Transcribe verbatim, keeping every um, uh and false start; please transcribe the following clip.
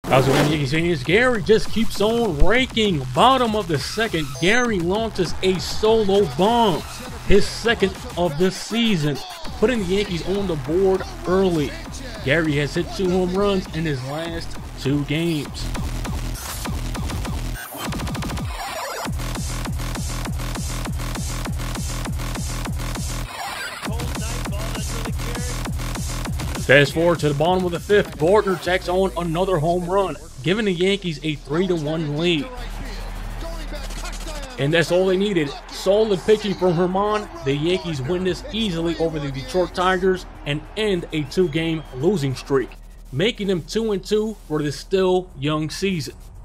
How's it going, Yankees fans? Gary just keeps on raking. Bottom of the second, Gary launches a solo bomb. His second of the season, putting the Yankees on the board early. Gary has hit two home runs in his last two games. Fast forward to the bottom of the fifth, Gardner tacks on another home run, giving the Yankees a three to one lead. And that's all they needed. Solid pitching from Herman. The Yankees win this easily over the Detroit Tigers and end a two-game losing streak, making them two and two for this still young season.